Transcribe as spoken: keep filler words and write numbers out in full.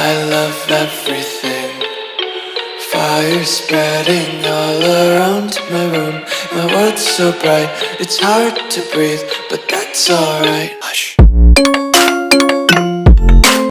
I love everything. Fire spreading all around my room. My world's so bright, it's hard to breathe, but that's alright. Hush.